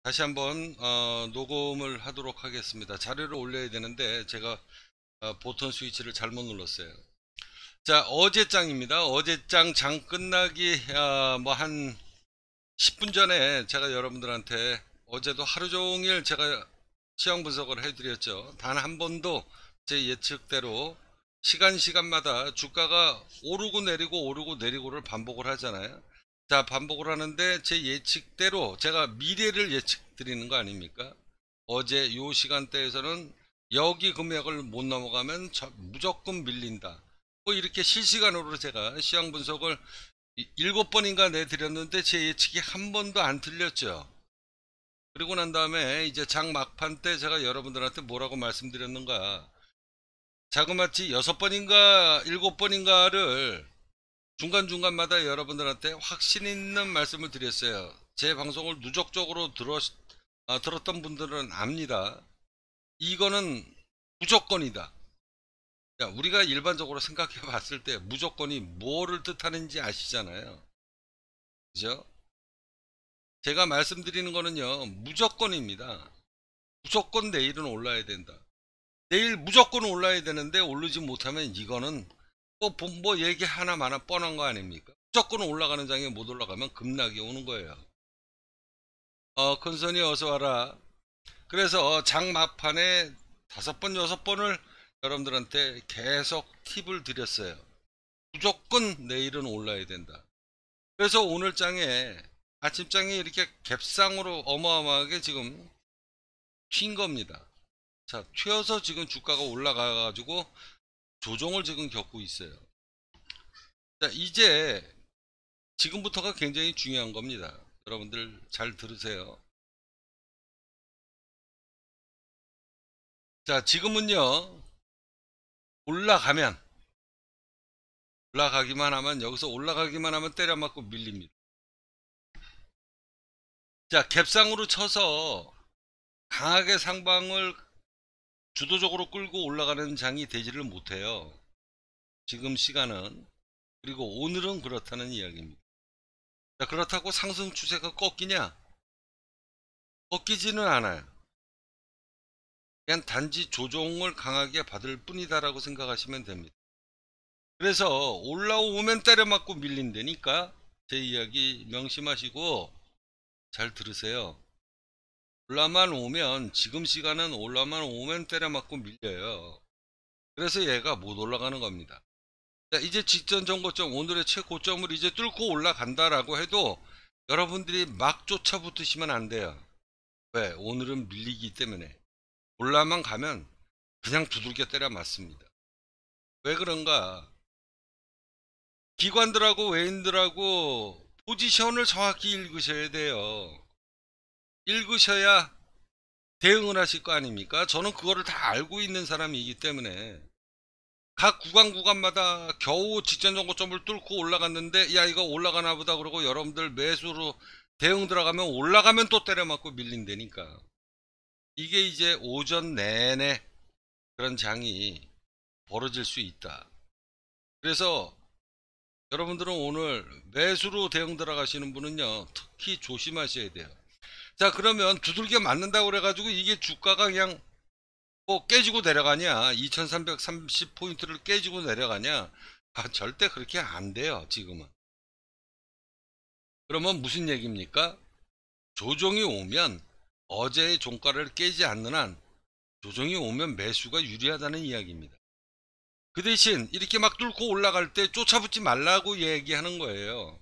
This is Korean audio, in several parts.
다시 한번 녹음을 하도록 하겠습니다. 자료를 올려야 되는데 제가 버튼 스위치를 잘못 눌렀어요. 자, 어제 장입니다. 어제 장 끝나기 뭐 한 10분 전에 제가 여러분들한테 어제도 하루 종일 제가 시황 분석을 해드렸죠. 단 한 번도 제 예측대로 시간마다 주가가 오르고 내리고를 반복을 하잖아요. 자, 반복을 하는데 제 예측대로 제가 미래를 예측 드리는 거 아닙니까? 어제 요 시간대에서는 여기 금액을 못 넘어가면 무조건 밀린다. 뭐 이렇게 실시간으로 제가 시황 분석을 7번인가 내드렸는데 제 예측이 한 번도 안 틀렸죠. 그리고 난 다음에 이제 장 막판 때 제가 여러분들한테 뭐라고 말씀드렸는가, 자그마치 6번인가 7번인가를 중간중간마다 여러분들한테 확신 있는 말씀을 드렸어요. 제 방송을 누적적으로 들었던 분들은 압니다. 이거는 무조건이다. 야, 우리가 일반적으로 생각해 봤을 때 무조건이 뭐를 뜻하는지 아시잖아요. 그죠? 제가 말씀드리는 거는요, 무조건입니다. 무조건 내일은 올라야 된다. 내일 무조건 올라야 되는데 오르지 못하면 이거는 뭐 얘기 하나마나 뻔한 거 아닙니까? 무조건 올라가는 장에 못 올라가면 급락이 오는 거예요. 큰손이 어서 와라. 그래서 장 막판에 5번 6번을 여러분들한테 계속 팁을 드렸어요. 무조건 내일은 올라야 된다. 그래서 오늘 장에 아침장에 이렇게 갭상으로 어마어마하게 지금 튄 겁니다. 자, 튀어서 지금 주가가 올라가 가지고 조정을 지금 겪고 있어요. 자, 이제 지금부터가 굉장히 중요한 겁니다. 여러분들 잘 들으세요. 자, 지금은요, 올라가기만 하면, 여기서 올라가기만 하면 때려 맞고 밀립니다. 자, 갭상으로 쳐서 강하게 상방을 주도적으로 끌고 올라가는 장이 되지를 못해요. 지금 시간은. 그리고 오늘은 그렇다는 이야기입니다. 자, 그렇다고 상승 추세가 꺾이냐? 꺾이지는 않아요. 그냥 단지 조정을 강하게 받을 뿐이다라고 생각하시면 됩니다. 그래서 올라오면 때려 맞고 밀린다니까 제 이야기 명심하시고 잘 들으세요. 올라만 오면, 지금 시간은 올라만 오면 때려 맞고 밀려요. 그래서 얘가 못 올라가는 겁니다. 자, 이제 직전 정고점, 오늘의 최고점을 이제 뚫고 올라간다라고 해도 여러분들이 막 쫓아붙으시면 안 돼요. 왜? 오늘은 밀리기 때문에. 올라만 가면 그냥 두들겨 때려 맞습니다. 왜 그런가? 기관들하고 외인들하고 포지션을 정확히 읽으셔야 돼요. 읽으셔야 대응을 하실 거 아닙니까? 저는 그거를 다 알고 있는 사람이기 때문에 각 구간마다 겨우 직전 정고점을 뚫고 올라갔는데, 야, 이거 올라가나 보다 그러고 여러분들 매수로 대응 들어가면 올라가면 또 때려 맞고 밀린다니까. 이게 이제 오전 내내 그런 장이 벌어질 수 있다. 그래서 여러분들은 오늘 매수로 대응 들어가시는 분은요, 특히 조심하셔야 돼요. 자, 그러면 두들겨 맞는다고 그래가지고 이게 주가가 그냥 뭐 깨지고 내려가냐, 2330포인트를 깨지고 내려가냐, 절대 그렇게 안 돼요. 지금은. 그러면 무슨 얘기입니까? 조정이 오면, 어제의 종가를 깨지 않는 한 조정이 오면 매수가 유리하다는 이야기입니다. 그 대신 이렇게 막 뚫고 올라갈 때 쫓아붙지 말라고 얘기하는 거예요.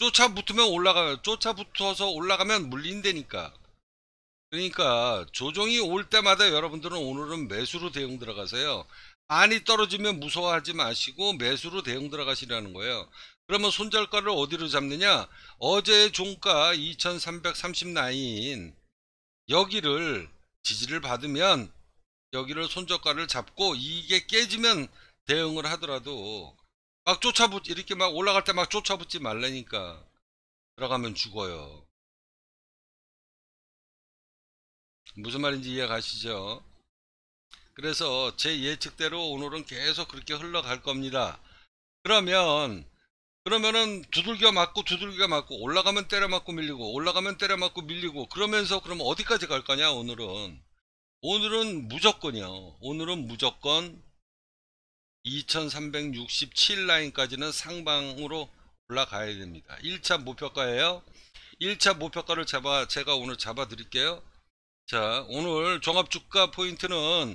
쫓아붙어서 올라가면 물린다니까. 그러니까 조정이 올 때마다 여러분들은 오늘은 매수로 대응 들어가세요. 많이 떨어지면 무서워하지 마시고 매수로 대응 들어가시라는 거예요. 그러면 손절가를 어디로 잡느냐? 어제의 종가 2330 라인, 여기를 지지를 받으면 여기를 손절가를 잡고, 이게 깨지면 대응을 하더라도 이렇게 막 올라갈 때 막 쫓아붙지 말라니까. 들어가면 죽어요. 무슨 말인지 이해 가시죠? 그래서 제 예측대로 오늘은 계속 그렇게 흘러갈 겁니다. 그러면 그러면은 두들겨 맞고 두들겨 맞고 올라가면 때려 맞고 밀리고 올라가면 때려 맞고 밀리고 그러면서 그럼 어디까지 갈 거냐 오늘은 무조건이요. 오늘은 무조건 2367 라인까지는 상방으로 올라가야 됩니다. 1차 목표가예요. 1차 목표가를 제가 오늘 잡아 드릴게요. 자, 오늘 종합주가 포인트는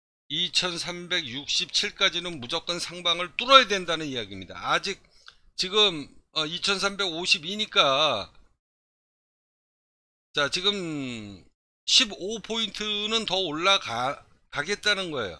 2367까지는 무조건 상방을 뚫어야 된다는 이야기입니다. 아직 지금 2352니까 자, 지금 15포인트는 더 올라가겠다는 거예요.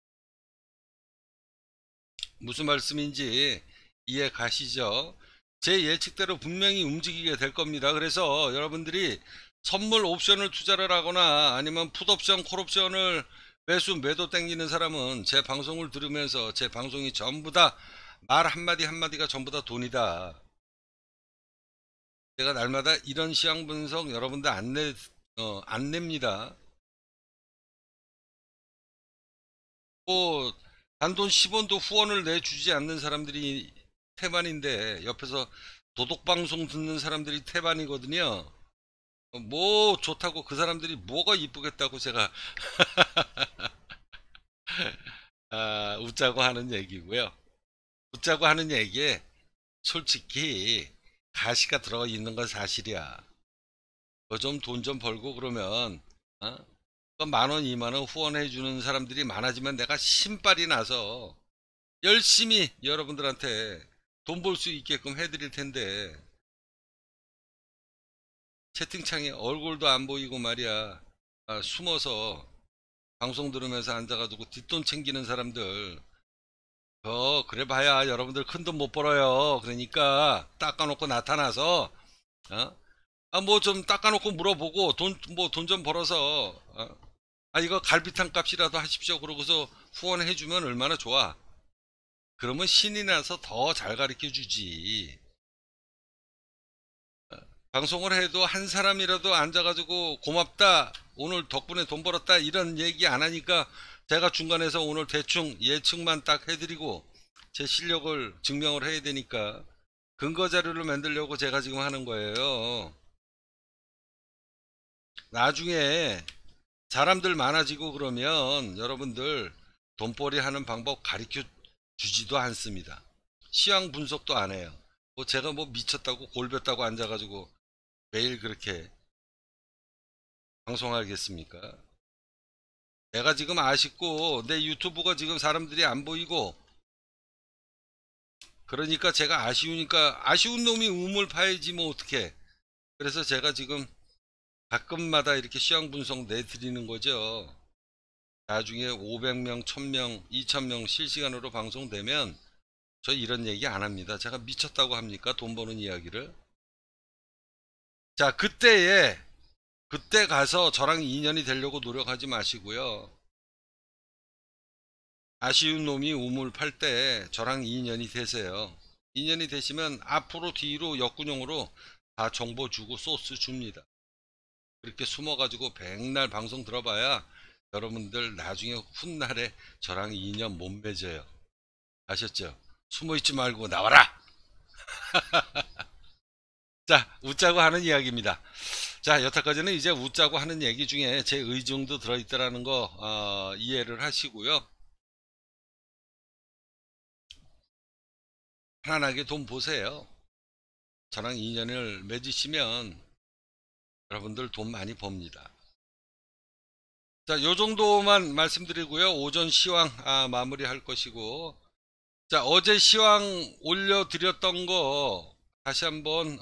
무슨 말씀인지 이해 가시죠? 제 예측대로 분명히 움직이게 될 겁니다. 그래서 여러분들이 선물 옵션을 투자를 하거나 아니면 풋옵션, 콜옵션을 매도 땡기는 사람은 제 방송을 들으면서 제 방송이 전부 다 말 한마디 한마디가 전부 다 돈이다. 제가 날마다 이런 시황 분석 여러분들 안 냅니다. 뭐 단돈 10원도 후원을 내주지 않는 사람들이 태반인데 옆에서 도덕방송 듣는 사람들이 태반이거든요. 뭐 좋다고 그 사람들이 뭐가 이쁘겠다고 제가 웃자고 하는 얘기고요. 웃자고 하는 얘기에 솔직히 가시가 들어가 있는 건 사실이야. 좀 돈 좀 벌고 그러면 어? 만원, 2만원 후원해 주는 사람들이 많아지면 내가 신발이 나서 열심히 여러분들한테 돈 벌 수 있게끔 해드릴 텐데 채팅창에 얼굴도 안 보이고 말이야 숨어서 방송 들으면서 앉아가지고 뒷돈 챙기는 사람들 그래 봐야 여러분들 큰돈 못 벌어요. 그러니까 닦아놓고 나타나서 뭐 좀 닦아놓고 물어보고 돈 좀 벌어서 이거 갈비탕 값이라도 하십시오 그러고서 후원해주면 얼마나 좋아. 그러면 신이 나서 더 잘 가르쳐 주지. 방송을 해도 한 사람이라도 앉아가지고 고맙다 오늘 덕분에 돈 벌었다 이런 얘기 안 하니까 제가 중간에서 오늘 대충 예측만 딱 해드리고 제 실력을 증명을 해야 되니까 근거 자료를 만들려고 제가 지금 하는 거예요. 나중에 사람들 많아지고 그러면 여러분들 돈벌이 하는 방법 가르쳐 주지도 않습니다. 시황 분석도 안 해요. 뭐 제가 뭐 미쳤다고 골렸다고 앉아가지고 매일 그렇게 방송하겠습니까? 내가 지금 아쉽고 내 유튜브가 지금 사람들이 안 보이고 그러니까 제가 아쉬우니까 아쉬운 놈이 우물 파야지 뭐 어떡해. 그래서 제가 지금 가끔마다 이렇게 시황 분석 내드리는 거죠. 나중에 500명, 1000명, 2000명 실시간으로 방송되면 저 이런 얘기 안 합니다. 제가 미쳤다고 합니까? 돈 버는 이야기를. 자, 그때 가서 저랑 인연이 되려고 노력하지 마시고요. 아쉬운 놈이 우물 팔 때 저랑 인연이 되세요. 인연이 되시면 앞으로 뒤로 역군용으로 다 정보 주고 소스 줍니다. 그렇게 숨어가지고 백날 방송 들어봐야 여러분들 나중에 훗날에 저랑 인연 못 맺어요. 아셨죠? 숨어있지 말고 나와라! 자, 웃자고 하는 이야기입니다. 자, 여태까지는 이제 웃자고 하는 얘기 중에 제 의중도 들어있다라는 거 이해를 하시고요. 편안하게 돈 보세요. 저랑 인연을 맺으시면 여러분들 돈 많이 법니다. 자, 요 정도만 말씀드리고요. 오전 시황 마무리 할 것이고 자, 어제 시황 올려드렸던 거 다시 한번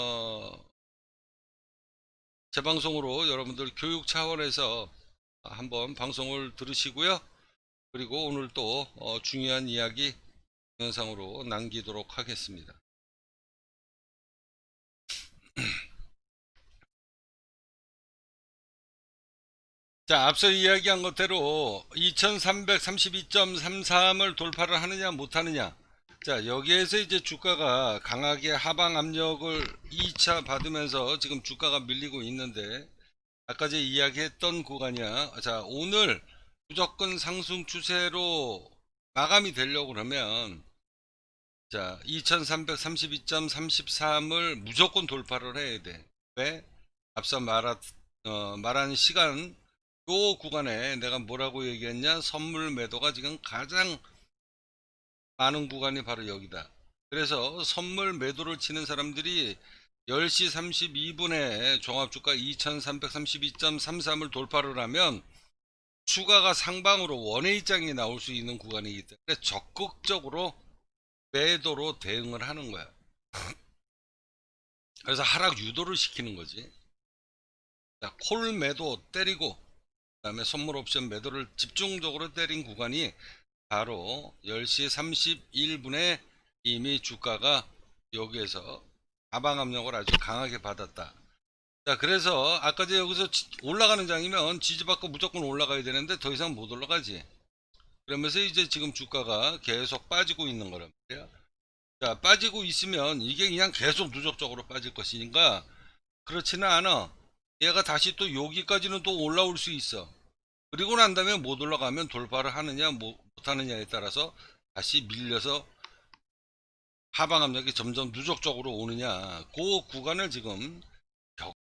재방송으로 여러분들 교육 차원에서 한번 방송을 들으시고요. 그리고 오늘 또 중요한 이야기 영상으로 남기도록 하겠습니다. 자, 앞서 이야기한 것대로 2332.33을 돌파를 하느냐 못하느냐. 자, 여기에서 이제 주가가 강하게 하방 압력을 2차 받으면서 지금 주가가 밀리고 있는데 아까 제 이야기했던 구간이야. 자, 오늘 무조건 상승 추세로 마감이 되려고 그러면 자, 2332.33을 무조건 돌파를 해야 돼. 왜? 앞서 말한 시간, 요 구간에 내가 뭐라고 얘기했냐? 선물 매도가 지금 가장 많은 구간이 바로 여기다. 그래서 선물 매도를 치는 사람들이 10시 32분에 종합주가 2332.33을 돌파를 하면 추가가 상방으로 원웨이장이 나올 수 있는 구간이기 때문에 적극적으로 매도로 대응을 하는 거야. 그래서 하락 유도를 시키는 거지. 자, 콜 매도 때리고 그다음에 선물 옵션 매도를 집중적으로 때린 구간이 바로 10시 31분에 이미 주가가 여기에서 하방 압력을 아주 강하게 받았다. 자, 그래서 아까 여기서 올라가는 장이면 지지받고 무조건 올라가야 되는데 더 이상 못 올라가지. 그러면서 이제 지금 주가가 계속 빠지고 있는 거란 말이야. 자, 빠지고 있으면 이게 그냥 계속 누적적으로 빠질 것이니까 그렇지는 않아. 얘가 다시 또 여기까지는 또 올라올 수 있어. 그리고 난 다음에 못 올라가면 돌파를 하느냐 못하느냐에 따라서 다시 밀려서 하방 압력이 점점 누적적으로 오느냐, 그 구간을 지금